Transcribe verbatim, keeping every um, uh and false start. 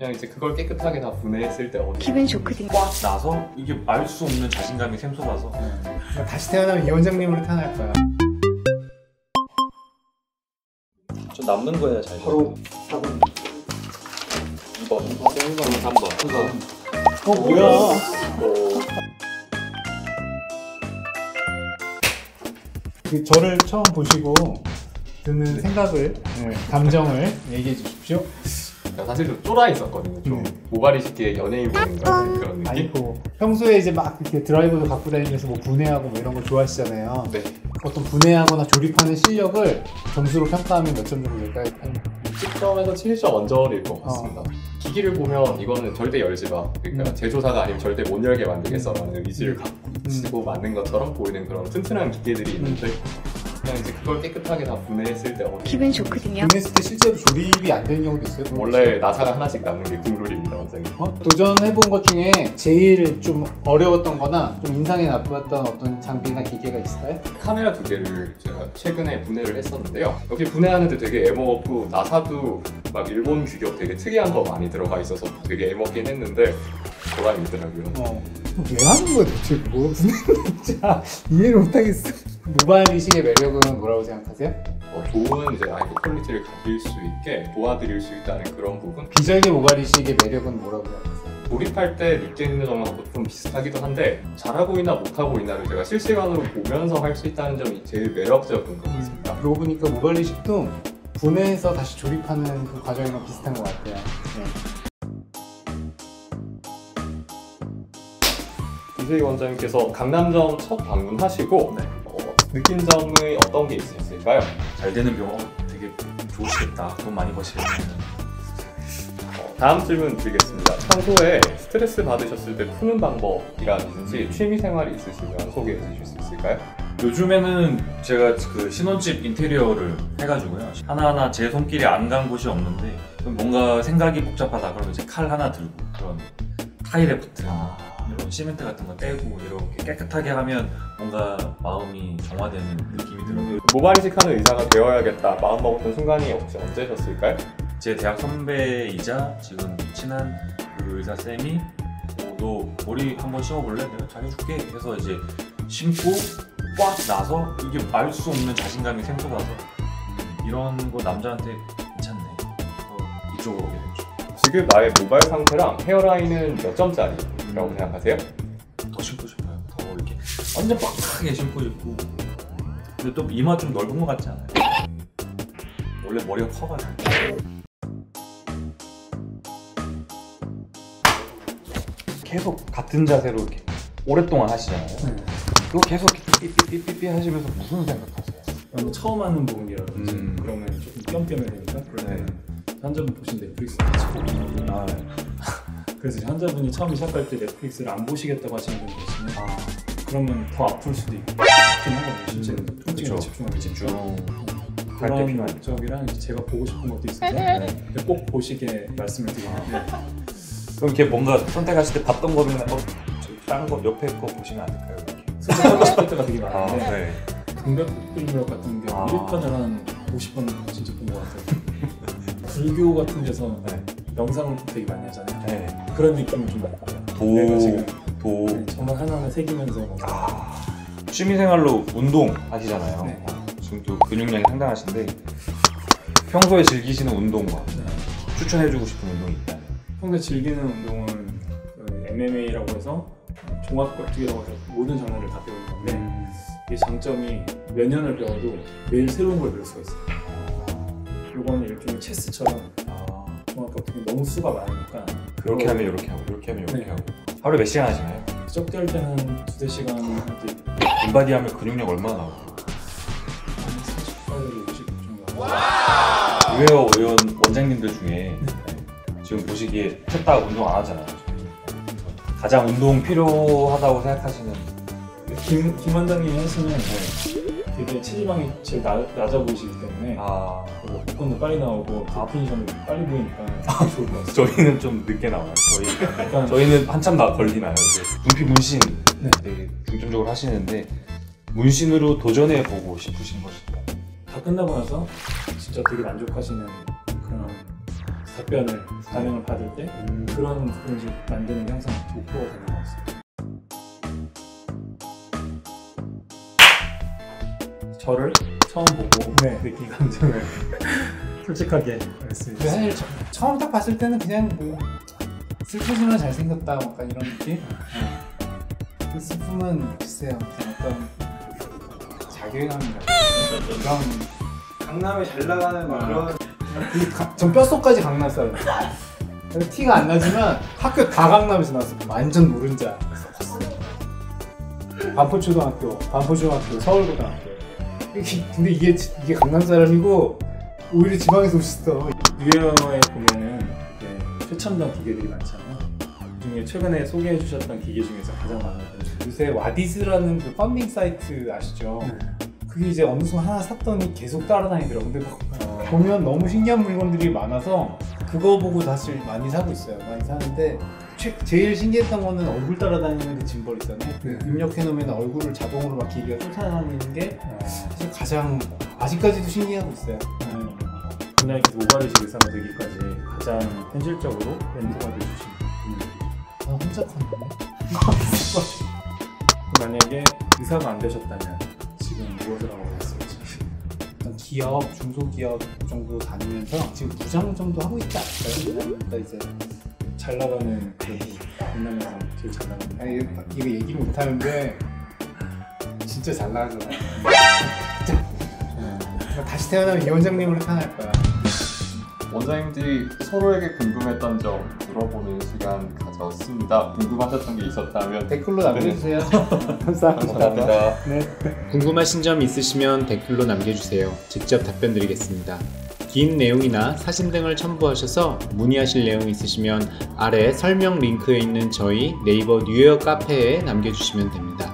그냥 이제 그걸 깨끗하게 다 분해했을 때 어디 기분이 좋거든요. 꽉 나서 이게 알 수 없는 자신감이 샘솟아서 그러니까 다시 태어나면 이 원장님으로 태어날 거야. 좀 남는 거야 잘. 바로 사 번 이 번 이 번 일 번 삼 번 삼 번. 어 뭐야? 그 저를 처음 보시고 드는 생각을, 네, 감정을 얘기해 주십시오. 사실 좀 쫄아 있었거든요. 좀 네. 모발이식의 연예인 보는 그런 느낌. 아이고, 평소에 이제 막 이렇게 드라이버도 갖고 다니면서 뭐 분해하고 뭐 이런 거 좋아하시잖아요. 네. 어떤 분해하거나 조립하는 실력을 점수로 평가하면 몇 점 정도 될까요? 십 점에서 칠 점 언저리일 것 같습니다. 어. 기기를 보면 이거는 절대 열지 마. 그러니까 음. 제조사가 아니면 절대 못 열게 만들겠어라는 의지를 갖고 음. 치고 만든 것처럼 보이는 그런 튼튼한 기계들이 있는데 그냥 이제 그걸 깨끗하게 다 분해했을 때 어디 기분이 좋거든요. 분해했을 때 실제로 조립이 안 되는 경우도 있어요? 원래 나사가 하나씩 남는 게 국룰입니다, 원장님. 어? 도전해본 것 중에 제일 좀 어려웠던 거나 좀 인상이 나빴던 어떤 장비나 기계가 있을까요? 카메라 두 개를 제가 최근에 분해를 했었는데요. 여기 분해하는데 되게 애먹었고 나사도 막 일본 규격 되게 특이한 거 많이 들어가 있어서 되게 애먹긴 했는데 보람이 있더라고요. 어. 왜 하는 거야 도대체 그거? 분해는 진짜 이해를 못하겠어. 모바일 이식의 매력은 뭐라고 생각하세요? 어, 좋은 이제 아이고 퀄리티를 가질 수 있게 도와드릴 수 있다는 그런 부분. 비절개 모바일 이식의 매력은 뭐라고 생각하세요? 조립할 때 느끼는 점하고 좀 비슷하기도 한데 잘하고 있나 못하고 있나를 제가 실시간으로 보면서 할 수 있다는 점이 제일 매력적인 것 같습니다. 그러고 보니까 모바일 이식도 분해해서 다시 조립하는 그 과정이랑 비슷한 것 같아요. 네. 이세희 원장님께서 강남점 첫 방문하시고 네. 어, 느낀 점이 어떤 게 있으셨을까요? 잘 되는 병원 되게 좋으시겠다. 돈 많이 버시겠네. 어, 다음 질문 드리겠습니다. 평소에 스트레스 받으셨을 때 푸는 방법이라든지 취미 생활이 있으시면 소개해 주실 수 있을까요? 요즘에는 제가 그 신혼집 인테리어를 해가지고요. 하나하나 제 손길이 안 간 곳이 없는데 뭔가 생각이 복잡하다 그러면 이제 칼 하나 들고 그런 타일에 붙은 이런 시멘트 같은 거 떼고 이렇게 깨끗하게 하면 뭔가 마음이 정화되는 느낌이 들어요. 모발이식 하는 의사가 되어야겠다 마음먹었던 순간이 혹시 언제셨을까요? 제 대학 선배이자 지금 친한 그 의사 쌤이 어, 너 머리 한번 심어볼래? 내가 잘해줄게 해서 이제 심고 꽉 나서 이게 알 수 없는 자신감이 샘솟아서 이런 거 남자한테 괜찮네 그래서 이쪽으로 오게 됐죠. 지금 나의 모발 상태랑 헤어라인은 몇 점짜리라고 생각하세요? 더 심고 싶어요. 더 이렇게 완전 빡빡하게 심고 싶고 근데 또 이마 좀 넓은 것 같지 않아요? 원래 머리가 커가지고 계속 같은 자세로 이렇게 오랫동안 하시잖아요. 네. 그거 계속 삐삐삐삐삐 하시면서 무슨 생각하세요? 처음 하는 부분이라든지 음. 그러면 조금 띄엄띄엄해야 되니까 그러면 네. 환자분 보신 넷플릭스 같이 보고 아, 네. 그래서 환자분이 처음 시작할 때 넷플릭스를 안 보시겠다고 하시는 분이 계시면 아, 그러면 더 아플 수도 있고 그렇긴 하거든요. 실제로 음, 통증에 그쵸. 집중하기 집중 할 때 그런 필요하죠. 목적이랑 이제 제가 보고 싶은 것도 있어서 네. 꼭 보시게 말씀을 드리는데 그럼 이렇게 뭔가 선택하실 때 봤던 거면 어, 다른 거 옆에 거 보시면 안 될까요? 이렇게? 솔직히 하고 싶을 때가 되게 아, 많은데 네. 등벽불무력 같은 경우 아. 일 편을 한 오십 번 진짜 본 것 같아요. 불교 같은 데서 네. 명상을 되게 많이 하잖아요. 네. 그런 느낌이 좀 많고요. 도, 내가 지금 도. 네, 정말 하나하나 새기면서 막 아, 취미생활로 운동 하시잖아요. 네. 어, 지금 또 근육량이 상당하신데 평소에 즐기시는 운동과 네. 추천해주고 싶은 운동이 있다면? 평소에 즐기는 운동은 그 엠엠에이라고 해서 종합격투기라고 해서 모든 장르를 다 배우는 건데 음. 이 장점이 몇 년을 배워도 매일 새로운 걸 배울 수가 있어요. 이거는 일종의 체스처럼 아, 종합격투기 너무 수가 많으니까 그렇게 하면 이렇게 하고 이렇게 하면 이렇게 네. 하고 하루에 몇 시간 하시나요? 적될 때는 한 두세 시간 할때 인바디 하면 근육량 얼마나 나오고? 사십팔에서 오십 정도 의외어 의원 원장님들 중에 지금 보시기에 셋다 운동 안 하잖아요. 가장 운동 필요하다고 생각하시는 김, 김 원장님이 하시면 되게 체지방이 제일 나, 낮아 보이시기 때문에 아, 뭐 복권도 빨리 나오고 데피니션도 빨리 보이니까 좋을 것 같아요. 저희는 좀 늦게 나와요. 저희 약간 저희는 한참 나 걸리나요. 이제 눈피 문신 네. 되게 중점적으로 하시는데 문신으로 도전해 보고 싶으신 것인가요? 다 끝나고 나서 진짜 되게 만족하시는 그런 답변을 반응을 받을 때 음. 그런 부분을 이제 만드는 게 항상 목표가 되는 것 같습니다. 저를 처음 보고 네. 느낀 감정을 솔직하게 말씀해 근데 주세요. 사실 처, 처음 딱 봤을 때는 그냥 뭐 슬프지만 잘생겼다 약간 이런 느낌? 그 슬픔은 글쎄요 그냥 어떤 자괴감이라 그런 강남에 잘 나가는 막 그런 전 뼛속까지 강남 사람 티가 안 나지만 학교 다 강남에서 나왔어. 완전 노른자. 반포초등학교, 반포중학교, 서울고등학교. 이게- 근데 이게 이게 강남 사람이고 오히려 지방에서 오셨어. 뉴웨어에 보면은 이렇게 최첨단 기계들이 많잖아요. 그 중에 최근에 소개해 주셨던 기계 중에서 가장 마음에 드는 요새 와디즈라는 그 펀딩 사이트 아시죠? 그게 이제 어느 순간 하나 샀더니 계속 따라다니더라고. 근데 막 어, 보면 너무 신기한 물건들이 많아서 그거 보고 사실 많이 사고 있어요. 많이 사는데 최, 제일 신기했던 거는 얼굴 따라다니는 그 짐벌 있잖아요. 그 입력해놓으면 얼굴을 자동으로 막 기계가 쫓아다니는 게 사실 가장 아직까지도 신기하고 있어요. 분야에서 모발이식 의사가 되기까지 가장 현실적으로 멘토가 되주신 분이 아 혼자 컸는데? 만약에 의사가 안 되셨다면 지금 무엇을 하고 계실지. 일단 기업, 중소기업 정도 다니면서 지금 부장 정도 하고 있지 않을까요? 그러니까 이제 잘 나가는 그래도 강남에서 제일 잘 나가는 아니, 이거, 이거 얘기 못 하는데 진짜 잘 나가잖아요. 진짜. 나 다시 태어나면 이 원장님으로 태어날 거야. 원장님들이 서로에게 궁금했던 점 물어보는 시간 가졌습니다. 궁금하셨던 게 있었다면 댓글로 남겨주세요. 감사합니다. 감사합니다. 궁금하신 점 있으시면 댓글로 남겨주세요. 직접 답변 드리겠습니다. 긴 내용이나 사진 등을 첨부하셔서 문의하실 내용 있으시면 아래 설명 링크에 있는 저희 네이버 뉴웨어 카페에 남겨주시면 됩니다.